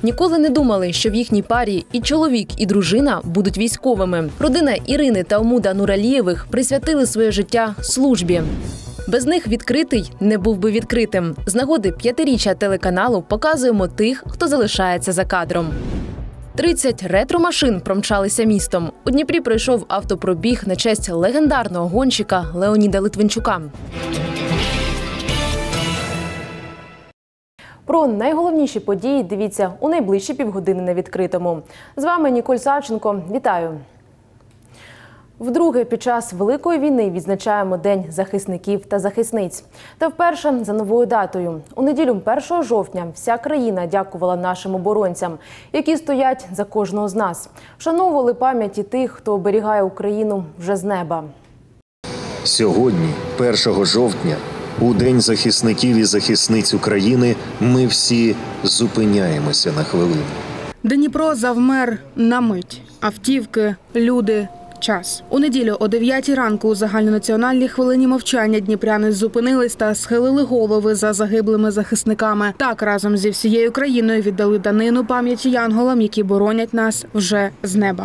ніколи не думали, що в їхній парі і чоловік, і дружина будуть військовими. Родина Ірини та Омуда Нуралієвих присвятили своє життя службі. Без них відкритий не був би відкритим. З нагоди 5-річчя телеканалу показуємо тих, хто залишається за кадром. 30 ретро-машин промчалися містом. У Дніпрі пройшов автопробіг на честь легендарного гонщика Леоніда Литвинчука. Про найголовніші події дивіться у найближчі півгодини на відкритому. З вами Ніколь Савченко. Вітаю! Вдруге під час Великої війни відзначаємо День захисників та захисниць. Та вперше за новою датою. У неділю 1 жовтня вся країна дякувала нашим оборонцям, які стоять за кожного з нас. Вшановували пам'яті тих, хто оберігає Україну вже з неба. Сьогодні, 1 жовтня, у День захисників і захисниць України, ми всі зупиняємося на хвилину. Дніпро завмер на мить. Автівки, люди, час. У неділю о 9 ранку у загальнонаціональній хвилині мовчання дніпряни зупинились та схилили голови за загиблими захисниками. Так разом зі всією країною віддали данину пам'яті янголам, які боронять нас вже з неба.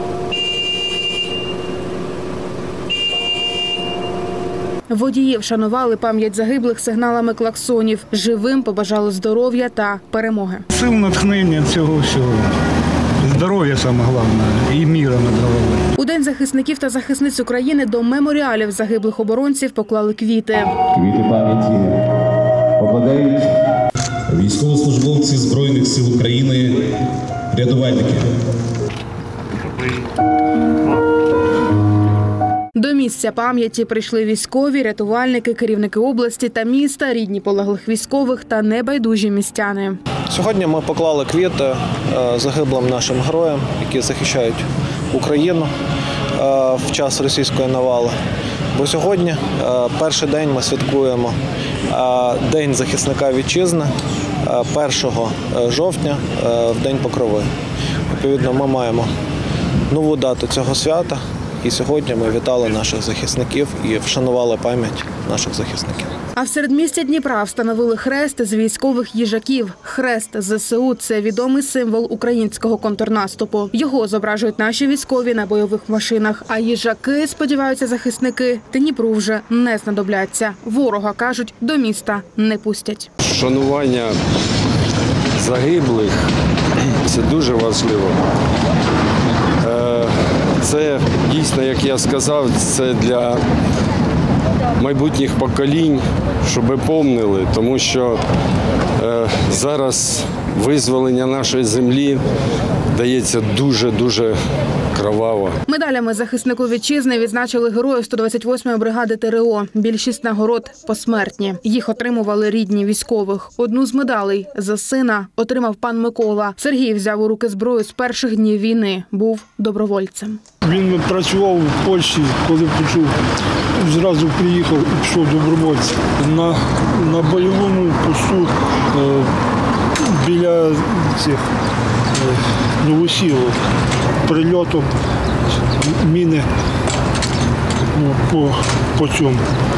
Водії вшанували пам'ять загиблих сигналами клаксонів. Живим побажали здоров'я та перемоги. Сил, натхнення цього всього. Здоров'я саме головне і міра над головою. У День захисників та захисниць України до меморіалів загиблих оборонців поклали квіти. Квіти пам'яті покладають військовослужбовці Збройних сил України, рятувальники. До місця пам'яті прийшли військові, рятувальники, керівники області та міста, рідні полеглих військових та небайдужі містяни. Сьогодні ми поклали квіти загиблим нашим героям, які захищають Україну в час російської навали. Бо сьогодні, перший день, ми святкуємо День захисника вітчизни 1 жовтня, в День Покрови. Відповідно, ми маємо нову дату цього свята. І сьогодні ми вітали наших захисників і вшанували пам'ять наших захисників. А в середмісті Дніпра встановили хрест з військових їжаків. Хрест ЗСУ – це відомий символ українського контрнаступу. Його зображують наші військові на бойових машинах. А їжаки, сподіваються захисники, Дніпру вже не знадобляться. Ворога, кажуть, до міста не пустять. Вшанування загиблих – це дуже важливо. Це дійсно, як я сказав, це для майбутніх поколінь, щоб помнили, тому що зараз визволення нашої землі дається дуже-дуже кроваво. Медалями захиснику вітчизни відзначили героїв 128-ї бригади ТРО. Більшість нагород посмертні. Їх отримували рідні військових. Одну з медалей за сина отримав пан Микола. Сергій взяв у руки зброю з перших днів війни. Був добровольцем. Він працював в Польщі, коли почув, зразу приїхав і пішов добровольцем. На бойовому посту біля цих Новосілок прильотом міни по цьому.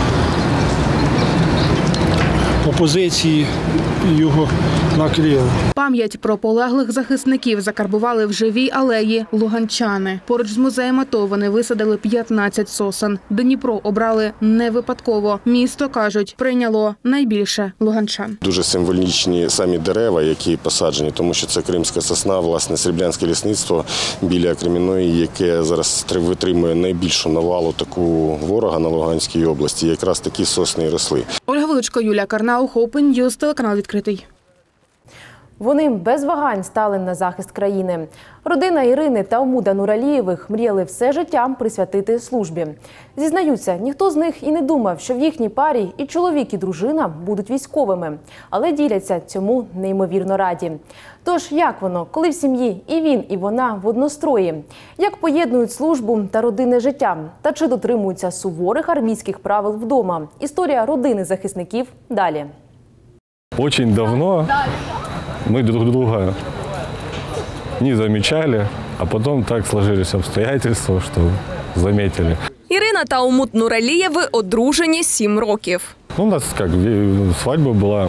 По позиції його накрили. Пам'ять про полеглих захисників закарбували в живій алеї луганчани. Поруч з музеєм АТО вони висадили 15 сосен. Дніпро обрали не випадково. Місто, кажуть, прийняло найбільше луганчан. Дуже символічні самі дерева, які посаджені, тому що це кримська сосна, власне, Сріблянське лісництво біля Кремінної, яке зараз витримує найбільшу навалу таку ворога на Луганській області. Якраз такі сосни і росли. Ольга Величко, Юлія Карнаух, Open News, телеканал «Відкритий». Вони без вагань стали на захист країни. Родина Ірини та Омуда Нуралієвих мріяли все життя присвятити службі. Зізнаються, ніхто з них і не думав, що в їхній парі і чоловік, і дружина будуть військовими. Але діляться цьому неймовірно раді. Тож, як воно, коли в сім'ї і він, і вона в однострої? Як поєднують службу та родинне життя? Та чи дотримуються суворих армійських правил вдома? Історія родини захисників далі. Очень давно мы друг друга не замечали, а потом так сложились обстоятельства, что заметили. Ірина та Омуд Нуралієви одружені 7 років. Ну, у нас как свадьба была,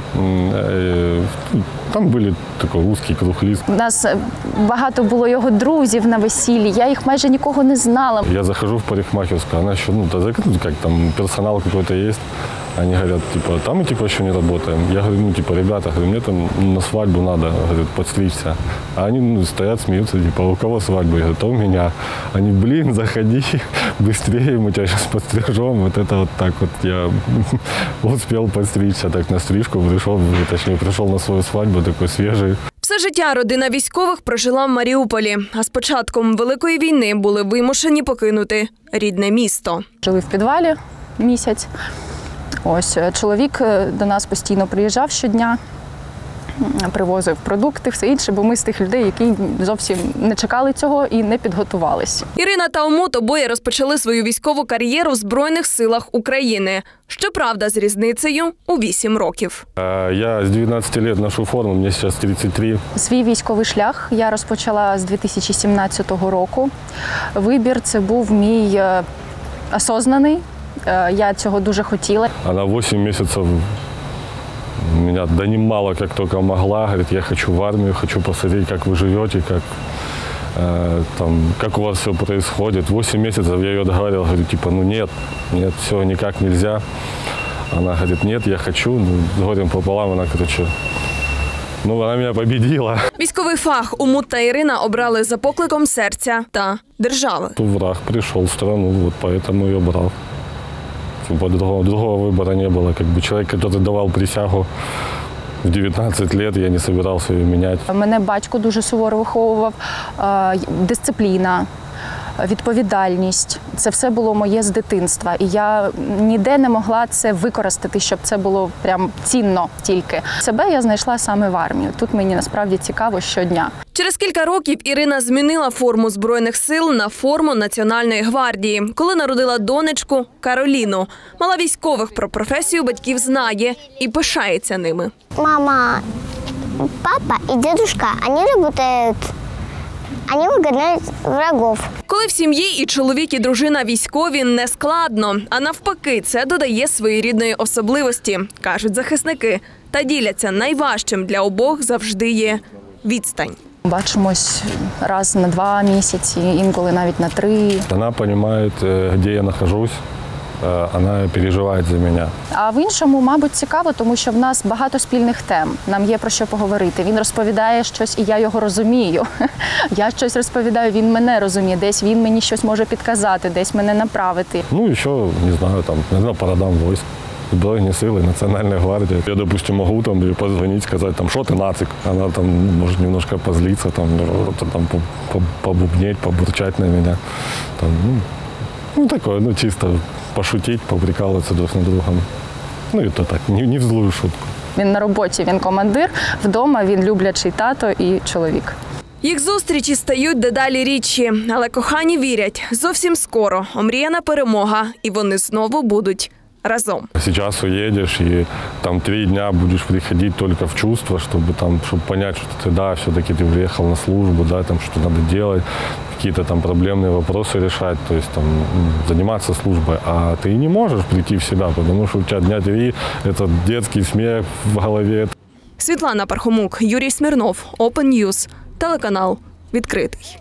там были такой узкий круг лиц. У нас багато було його друзів на весіллі, я їх майже нікого не знала. Я захожу в парикмахерскую, она еще, как там персонал какой-то есть. Они говорят, там мы еще не работаем. Я говорю, ребята, мне там на свадьбу надо, говорят, подстричься. А они стоят, смеются, у кого свадьба? Я говорю, то у меня. Они, заходи, быстрее, мы тебя сейчас подстрижем. Вот это вот так вот я успел подстричься, так на стрижку пришел на свою свадьбу, такой свежий. Все життя родина військових прожила в Маріуполі, а з початком Великої війни були вимушені покинути рідне місто. Жили в підвалі місяць. Ось чоловік до нас постійно приїжджав щодня, привозив продукти, все інше, бо ми з тих людей, які зовсім не чекали цього і не підготувалися. Ірина та Умут обоє розпочали свою військову кар'єру в Збройних силах України. Щоправда, з різницею у 8 років. Я з 19 років ношу форму, мені зараз 33. Свій військовий шлях я розпочала з 2017 року. Вибір – це був мій осознаний. Я цього дуже хотіла. Она 8 месяцев меня донимала, как только могла. Говорит, я хочу в армию, хочу посмотреть, как вы живете, как у вас все происходит. 8 месяцев я ее договаривал, говорю, нет, все, никак нельзя. Она говорит, нет, я хочу. С горем пополам она, вона мене победила. Військовий фах Умут та Ірина обрали за покликом серця та держави. Враг прийшов в страну, поэтому я брав. Другого выбора не было. Человек, который давал присягу в 19 лет, я не собирался ее менять. Мене батько дуже суворо виховував, дисципліна, відповідальність. Це все було моє з дитинства. І я ніде не могла це використати, щоб це було прям цінно тільки. Себе я знайшла саме в армію. Тут мені насправді цікаво щодня. Через кілька років Ірина змінила форму Збройних сил на форму Національної гвардії, коли народила донечку Кароліну. Мала військових про професію батьків знає і пишається ними. Мама, папа і дедушка, вони працюють. Вони виганяють ворогів. Коли в сім'ї і чоловік, і дружина військові, не складно. А навпаки, це додає своєрідної особливості, кажуть захисники. Та діляться, найважчим для обох завжди є відстань. Бачимось раз на 2 місяці, інколи навіть на 3. Вона розуміє, де я знаходжусь. Вона переживає за мене. А в іншому, мабуть, цікаво, тому що в нас багато спільних тем. Нам є про що поговорити. Він розповідає щось, і я його розумію. Я щось розповідаю, він мене розуміє. Десь він мені щось може підказати, десь мене направити. Ну, ще, не знаю, по родам військ. Збройні сили, Національна гвардія. Я, допустим, можу позвонити, сказати, що ти нацик. Вона може немножко позлитися, побубнеть, побурчать на мене. Такое, чисто пошутить, поприкалываться друг над другом. І то так, не в злую шутку. Він на роботі, він командир, вдома він люблячий тато і чоловік. Їх зустрічі стають дедалі рідші, але кохані вірять, зовсім скоро омріяна перемога, і вони знову будуть разом. Сейчас уедешь, и 3 дня будешь приходить только в чувство, чтобы понять, что ты, все-таки ты приехал на службу, что надо делать, какие-то проблемные вопросы решать, то есть заниматься службой. А ты не можешь прийти в себя, потому что у тебя дня 3 – это детский смех в голове. Світлана Пархомук, Юрій Смірнов, Open News, телеканал «Відкритий».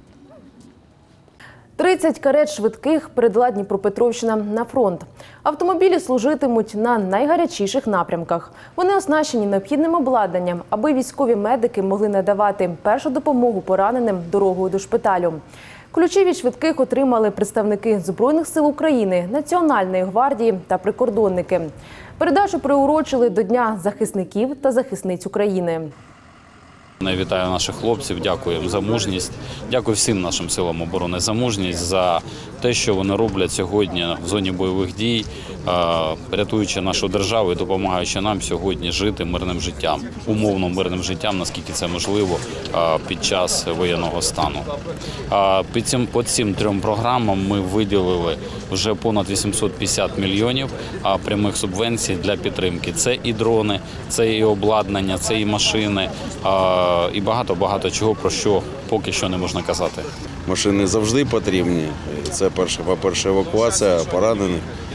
30 карет швидких передала Дніпропетровщина на фронт. Автомобілі служитимуть на найгарячіших напрямках. Вони оснащені необхідним обладнанням, аби військові медики могли надавати першу допомогу пораненим дорогою до шпиталю. Ключі від швидких отримали представники Збройних сил України, Національної гвардії та прикордонники. Передачу приурочили до Дня захисників та захисниць України. Я вітаю наших хлопців, дякую за мужність, дякую всім нашим силам оборони за мужність, за те, що вони роблять сьогодні в зоні бойових дій, рятуючи нашу державу і допомагаючи нам сьогодні жити мирним життям, умовно мирним життям, наскільки це можливо під час воєнного стану. По цим 3 програмам ми виділили вже понад 850 мільйонів прямих субвенцій для підтримки. Це і дрони, це і обладнання, це і машини, і багато чого, про що поки що не можна казати. Машини завжди потрібні. Це, по-перше, евакуація поранених.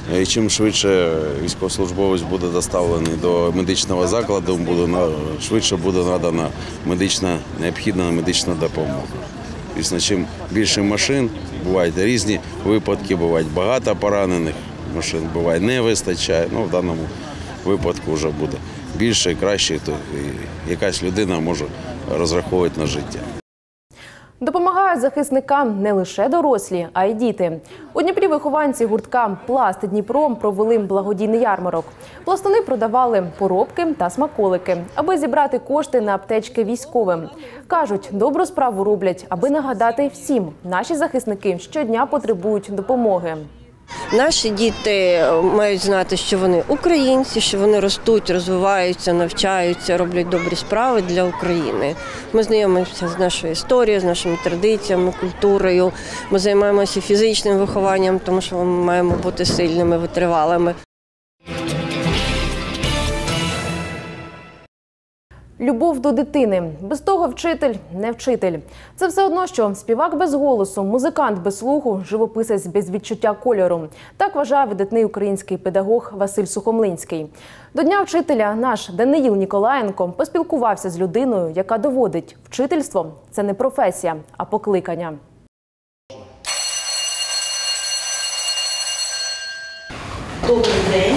І чим швидше військовослужбовець буде доставлений до медичного закладу, швидше буде надана необхідна медична допомога. Звісно, чим більше машин, бувають різні випадки, бувають багато поранених машин, буває не вистачає. В даному випадку вже буде більше і краще, то якась людина може розраховувати на життя. Допомагають захисникам не лише дорослі, а й діти. У Дніпрі вихованці гуртка «Пласт Дніпро» провели благодійний ярмарок. Пластуни продавали поробки та смаколики, аби зібрати кошти на аптечки військовим. Кажуть, добру справу роблять, аби нагадати всім, наші захисники щодня потребують допомоги. Наші діти мають знати, що вони українці, що вони ростуть, розвиваються, навчаються, роблять добрі справи для України. Ми знайомимося з нашою історією, з нашими традиціями, культурою. Ми займаємося фізичним вихованням, тому що ми маємо бути сильними, витривалими. Любов до дитини. Без того вчитель – не вчитель. Це все одно, що співак без голосу, музикант без слуху, живописець без відчуття кольору. Так вважає видатний український педагог Василь Сухомлинський. До Дня вчителя наш Даниїл Ніколаєнко поспілкувався з людиною, яка доводить – вчительство – це не професія, а покликання. Добрий день.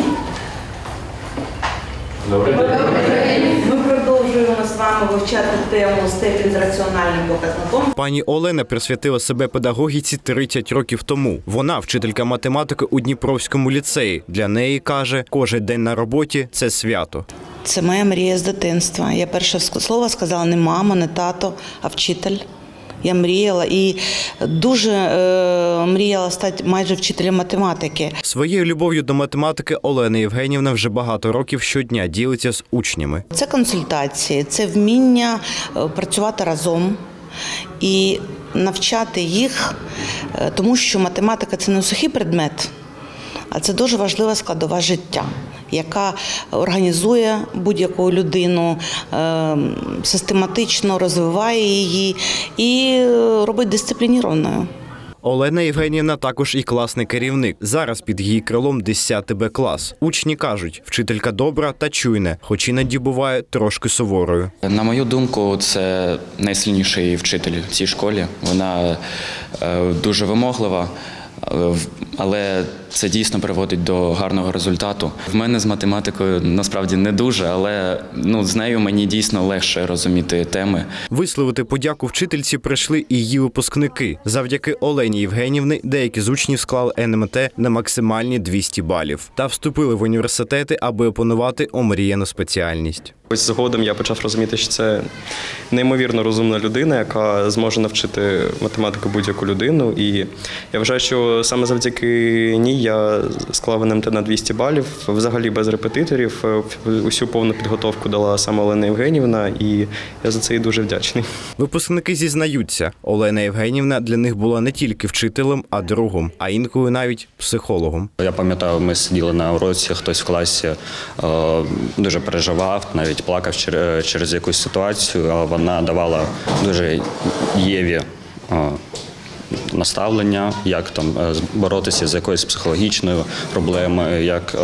Добрий день. Ми продовжуємо з вами вивчати тему степінь з раціональним показником. Пані Олена присвятила себе педагогіці 30 років тому. Вона вчителька математики у Дніпровському ліцеї. Для неї, каже, кожен день на роботі – це свято. Це моя мрія з дитинства. Я перше слово сказала не мама, не тато, а вчитель. Я мріяла і дуже мріяла стати майже вчителем математики. Своєю любов'ю до математики Олена Євгенівна вже багато років щодня ділиться з учнями. Це консультації, це вміння працювати разом і навчати їх, тому що математика – це не сухий предмет, а це дуже важлива складова життя, яка організує будь-яку людину, систематично розвиває її і робить дисциплінованою. Олена Євгенівна також і класний керівник. Зараз під її крилом 10 Б-клас. Учні кажуть, вчителька добра та чуйна, хоч іноді буває трошки суворою. На мою думку, це найсильніший вчитель в цій школі. Вона дуже вимоглива. Але це дійсно приводить до гарного результату. В мене з математикою насправді не дуже, але з нею мені дійсно легше розуміти теми. Висловити подяку вчительці прийшли і її випускники. Завдяки Олені Євгенівні деякі з учнів склали НМТ на максимальні 200 балів та вступили в університети, аби опанувати омріяну спеціальність. Ось згодом я почав розуміти, що це неймовірно розумна людина, яка зможе навчити математику будь-яку людину. І я вважаю, що саме завдяки ній я склав НМТ на 200 балів, взагалі без репетиторів. Усю повну підготовку дала саме Олена Євгенівна, і я за це їй дуже вдячний. Випускники зізнаються, Олена Євгенівна для них була не тільки вчителем, а другом, а інколи навіть психологом. Я пам'ятаю, ми сиділи на уроці, хтось в класі дуже переживав, навіть плакав через якусь ситуацію, а вона давала дуже дієві наставлення, як там боротися з якоюсь психологічною проблемою, як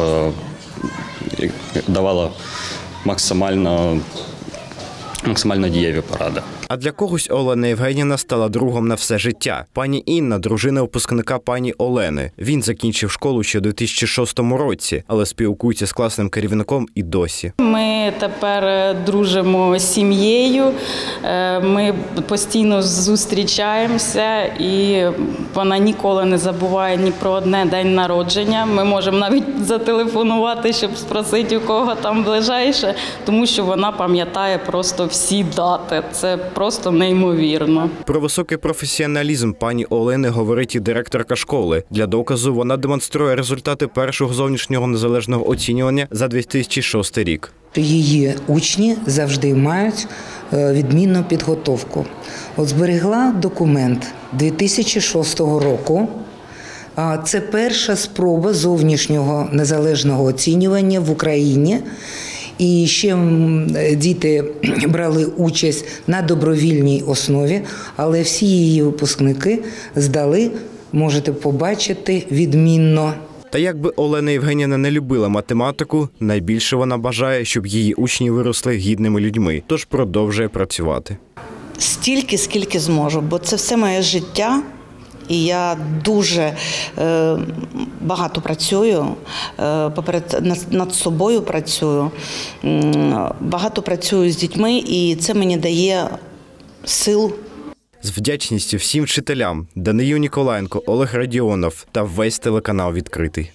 давала максимально дієві поради. А для когось Олена Євгенівна стала другом на все життя. Пані Інна – дружина випускника пані Олени. Він закінчив школу ще у 2006 році, але спілкується з класним керівником і досі. Ми тепер дружимо з сім'єю, ми постійно зустрічаємося, і вона ніколи не забуває ні про одне день народження. Ми можемо навіть зателефонувати, щоб спросити, у кого там ближайше, тому що вона пам'ятає просто всі дати. Це просто неймовірно. Про високий професіоналізм пані Олени говорить і директорка школи. Для доказу вона демонструє результати першого зовнішнього незалежного оцінювання за 2006 рік. Її учні завжди мають відмінну підготовку. От зберегла документ 2006 року. Це перша спроба зовнішнього незалежного оцінювання в Україні. І ще діти брали участь на добровільній основі, але всі її випускники здали, можете побачити, відмінно. Та якби Олена Євгенівна не любила математику, найбільше вона бажає, щоб її учні виросли гідними людьми, тож продовжує працювати. Стільки, скільки зможу, бо це все моє життя. І я дуже багато працюю, над собою працюю, багато працюю з дітьми, і це мені дає сил. З вдячністю всім вчителям – Данию Ніколаєнко, Олег Радіонов та весь телеканал «Відкритий».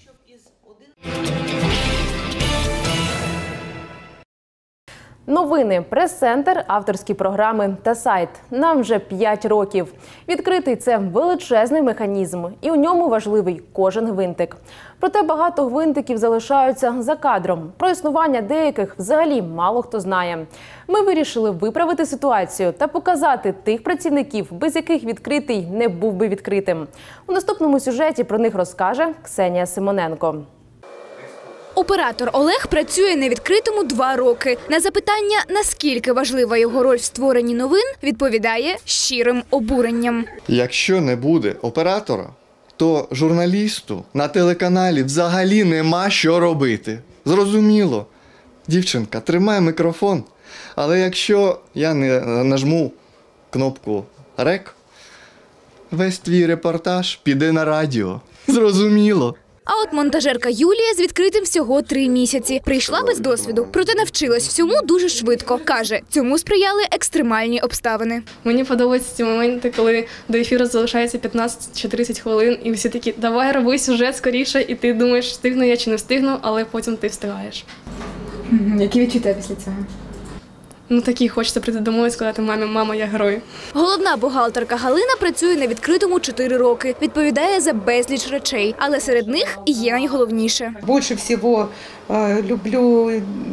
Новини, прес-центр, авторські програми та сайт. Нам вже 5 років. «Відкритий» – це величезний механізм, і у ньому важливий кожен гвинтик. Проте багато гвинтиків залишаються за кадром. Про існування деяких взагалі мало хто знає. Ми вирішили виправити ситуацію та показати тих працівників, без яких «Відкритий» не був би відкритим. У наступному сюжеті про них розкаже Ксенія Симоненко. Оператор Олег працює на «Відкритому» 2 роки. На запитання, наскільки важлива його роль в створенні новин, відповідає щирим обуренням. Якщо не буде оператора, то журналісту на телеканалі взагалі нема що робити. Зрозуміло. Дівчинка, тримай мікрофон, але якщо я не нажму кнопку «Рек», весь твій репортаж піде на радіо. Зрозуміло. А от монтажерка Юлія з «Відкритим» всього 3 місяці. Прийшла без досвіду, проте навчилась всьому дуже швидко. Каже, цьому сприяли екстремальні обставини. Мені подобаються ці моменти, коли до ефіру залишається 15 чи 30 хвилин, і всі такі, давай роби сюжет скоріше, і ти думаєш, встигну я чи не встигну, але потім ти встигаєш. Які відчуття після цього? Ну такі, хочеться прийти домой і сказати мамі, мама, я герой. Головна бухгалтерка Галина працює на «Відкритому» 4 роки. Відповідає за безліч речей, але серед них і є найголовніше. Більше всього люблю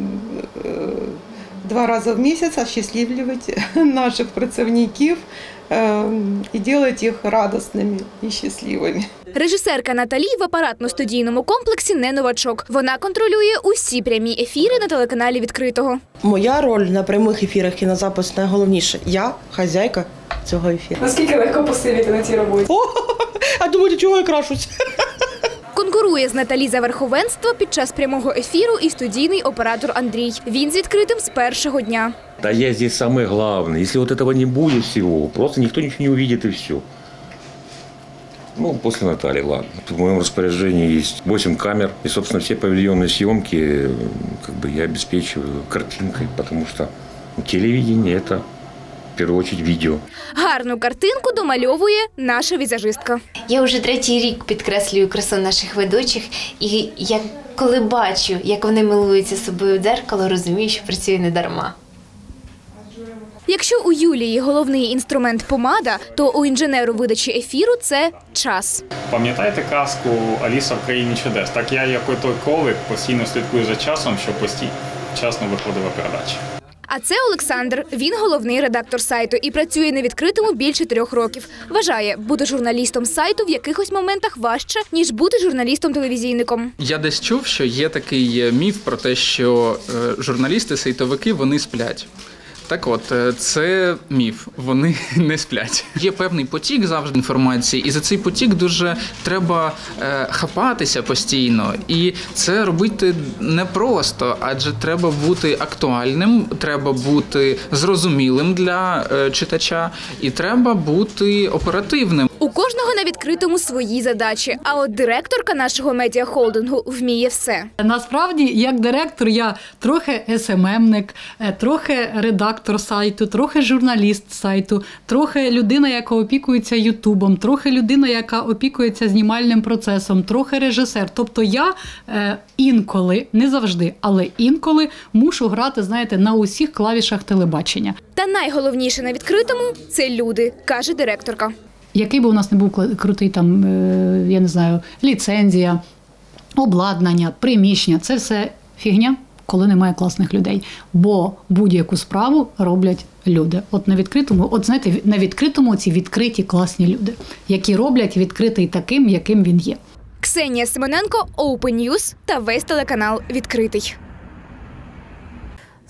2 рази в місяць осчастливлювати наших працівників і робити їх радісними і щасливими. Режисерка Наталі в апаратно-студійному комплексі не новачок. Вона контролює усі прямі ефіри на телеканалі «Відкритого». Моя роль на прямих ефірах кінозапис найголовніша. Я хазяйка цього ефіру. Наскільки легко посивіти на цій роботі? А думаєте, чого я крашусь? Конкурує з Наталі за верховенство під час прямого ефіру і студійний оператор Андрій. Він з «Відкритим» з першого дня. Да я здесь самый главный. Если вот этого не будет всего, просто никто ничего не увидит и все. Ну, после Натальи, ладно. В моем распоряжении есть 8 камер. И, собственно, все павильонные съемки я обеспечиваю картинкой, потому что телевидение – это, в первую очередь, відео. Гарну картинку домальовує наша візажистка. Я вже 3-й рік підкреслюю красу наших ведучих. І коли бачу, як вони милуються собою в дзеркало, розумію, що працюю не дарма. Якщо у Юлії головний інструмент – помада, то у інженеру видачі ефіру – це час. Пам'ятаєте казку «Аліса в країні чудес»? Так я, як той кролик, постійно слідкую за часом, щоб вчасно виходила передача. А це Олександр. Він головний редактор сайту і працює на «Відкритому» більше 3 років. Вважає, бути журналістом сайту в якихось моментах важче, ніж бути журналістом-телевізійником. Я десь чув, що є такий міф про те, що журналісти-сайтовики, вони сплять. Так от, це міф, вони не сплять. Є певний потік завжди інформації, і за цей потік дуже треба хапатися постійно. І це робити непросто, адже треба бути актуальним, треба бути зрозумілим для читача і треба бути оперативним. У кожного на «Відкритому» свої задачі, а от директорка нашого медіахолдингу вміє все. Насправді, як директор, я трохи СММник, трохи редактор сайту, трохи журналіст сайту, трохи людина, яка опікується Ютубом, трохи людина, яка опікується знімальним процесом, трохи режисер. Тобто я інколи, не завжди, але інколи мушу грати, знаєте, на усіх клавішах телебачення. Та найголовніше на «Відкритому» – це люди, каже директорка. Який би у нас не був крутий там, я не знаю, ліцензія, обладнання, приміщення – це все фігня, коли немає класних людей. Бо будь-яку справу роблять люди. От на «Відкритому», от знаєте, на «Відкритому» ці відкриті класні люди, які роблять «Відкритий» таким, яким він є. Ксенія Симоненко, Open News та весь телеканал «Відкритий».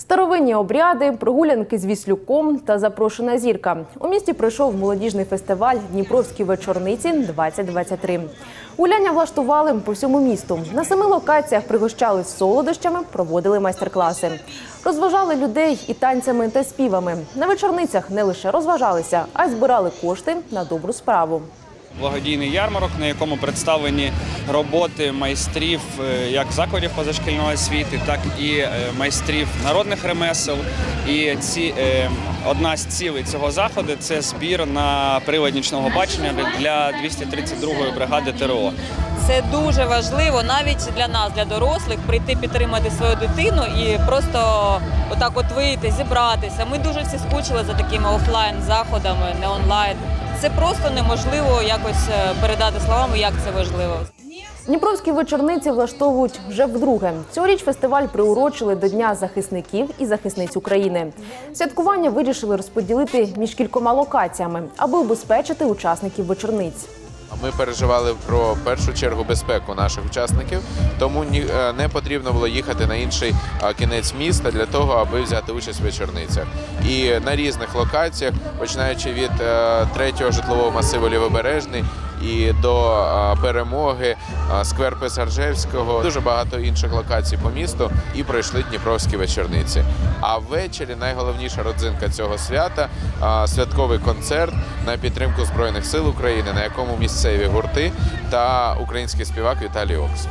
Старовинні обряди, прогулянки з Віслюком та запрошена зірка. У місті пройшов молодіжний фестиваль «Дніпровські вечорниці-2023». Гуляння влаштували по всьому місту. На 7 локаціях пригощали солодощами, проводили майстер-класи. Розважали людей і танцями та співами. На вечорницях не лише розважалися, а й збирали кошти на добру справу. Благодійний ярмарок, на якому представлені роботи майстрів як закладів позашкільної освіти, так і майстрів народних ремесел. І одна з цілей цього заходу – це збір на прилад нічного бачення для 232-ї бригади ТРО. Це дуже важливо навіть для нас, для дорослих, прийти підтримати свою дитину і просто отак от вийти, зібратися. Ми дуже всі скучили за такими офлайн-заходами, не онлайн. Це просто неможливо якось передати словами, як це важливо. Дніпровські вечорниці влаштовують вже вдруге. Цьогоріч фестиваль приурочили до Дня захисників і захисниць України. Святкування вирішили розподілити між кількома локаціями, аби убезпечити учасників вечорниць. Ми переживали про, в першу чергу, безпеку наших учасників, тому не потрібно було їхати на інший кінець міста для того, аби взяти участь в вечорницях. І на різних локаціях, починаючи від 3-го житлового масиву Лівобережний і до Перемоги, сквер Писаржевського, дуже багато інших локацій по місту, і пройшли Дніпровські вечорниці. А ввечері найголовніша родзинка цього свята – святковий концерт на підтримку Збройних сил України, на якому місцеві гурти та український співак Віталій Окс.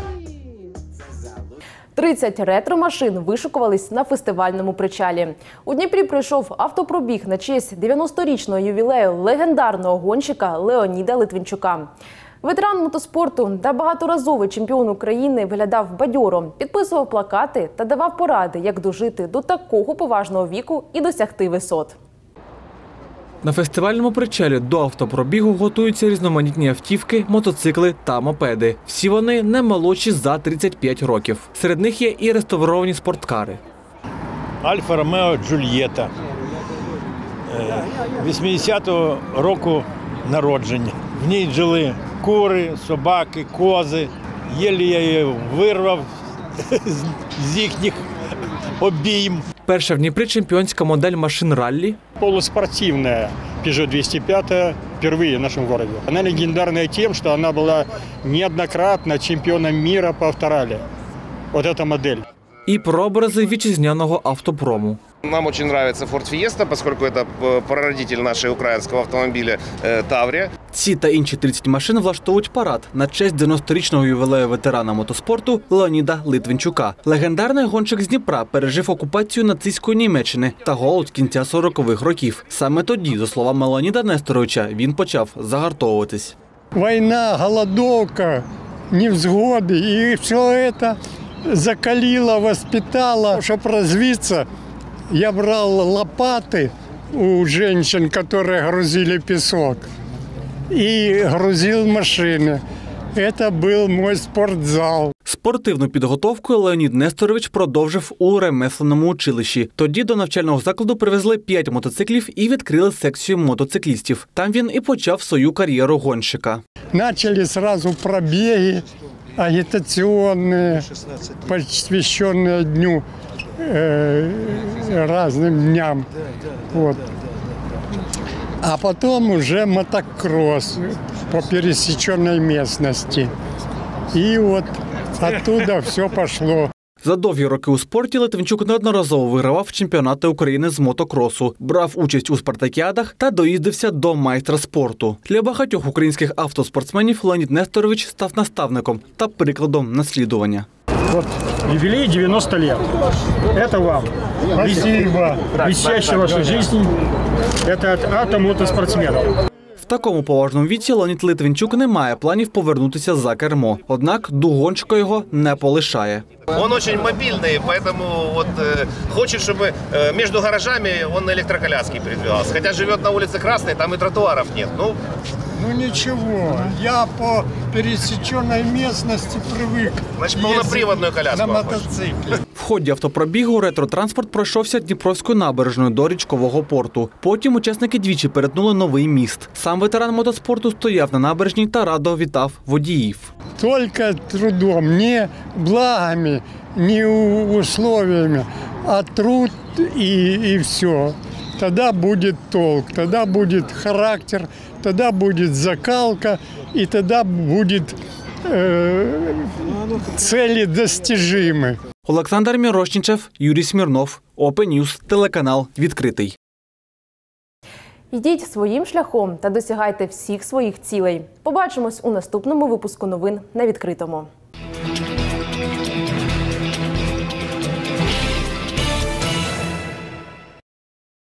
30 ретро-машин вишикувались на фестивальному причалі. У Дніпрі пройшов автопробіг на честь 90-річного ювілею легендарного гонщика Леоніда Литвинчука. Ветеран мотоспорту та багаторазовий чемпіон України виглядав бадьоро, підписував плакати та давав поради, як дожити до такого поважного віку і досягти висот. На фестивальному причалі до автопробігу готуються різноманітні автівки, мотоцикли та мопеди. Всі вони не молодші за 35 років. Серед них є і реставровані спорткари. Альфа Ромео Джульєта 80-го року народження. В ній жили кури, собаки, кози. Єлі я її вирвав з їхніх обійм. Перша в Дніпрі чемпіонська модель машин ралли. Полуспортивная Peugeot 205 впервые в нашем городе. Она легендарная тем, что она была неоднократно чемпионом мира по авторалли. Вот эта модель. І прообрази вітчизняного автопрому. Нам очень нравится Ford Fiesta, поскольку это прародитель нашего украинского автомобиля Таврия. Ці та інші 30 машин влаштовують парад на честь 90-річного ювілею ветерана мотоспорту Леоніда Литвинчука. Легендарний гонщик з Дніпра пережив окупацію нацистської Німеччини та голод кінця 40-х років. Саме тоді, за словами Леоніда Несторовича, він почав загартовуватись. Війна, голодовка, невзгоди і все це закалило, воспитало, щоб розвитися. Я брал лопаты у женщин, которые грузили песок, и грузил машины. Это был мой спортзал. Спортивну підготовку Леонід Несторович продовжив у ремесленному училищі. Тоді до навчального закладу привезли 5 мотоциклів і відкрили секцію мотоциклістів. Там він і почав свою кар'єру гонщика. Начали сразу пробеги агитационные, посвященные дню, разным дням. Вот. А потом уже мотокросс по пересеченной местности. И вот оттуда все пошло. За довгі роки у спорті Литвинчук неодноразово вигравав чемпіонати України з мотокросу, брав участь у спартакіадах та доїздився до майстра спорту. Для багатьох українських автоспортсменів Леонід Несторович став наставником та прикладом наслідування. Вот юбилей 90 лет. Это вам. Спасибо. Блестящая ваша жизнь. Это от автомотоспортсменов. В такому поважному віці Леонід Литвинчук не має планів повернутися за кермо. Однак дугончика його не полишає. Он очень мобильный, поэтому вот хочет, чтобы между гаражами он на электроколяске передвигался. Хотя живет на улице Красной, там и тротуаров нет. Ну ничего, я по пересеченной местности привык. Значит, полноприводную коляску. На мотоцикле. В ході автопробігу ретро-транспорт пройшовся Дніпровською набережною до річкового порту. Потім учасники двічі перетнули новий міст. Сам ветеран мотоспорту стояв на набережній та радо вітав водіїв. Только трудом, не благами, не условиями, а труд и все. Тогда будет толк, тогда будет характер, тогда будет закалка, и тогда будет цели достижимы. Олександр Мірошнічев, Юрій Смірнов, Open News, телеканал «Відкритий». Йдіть своїм шляхом та досягайте всіх своїх цілей. Побачимось у наступному випуску новин на Відкритому.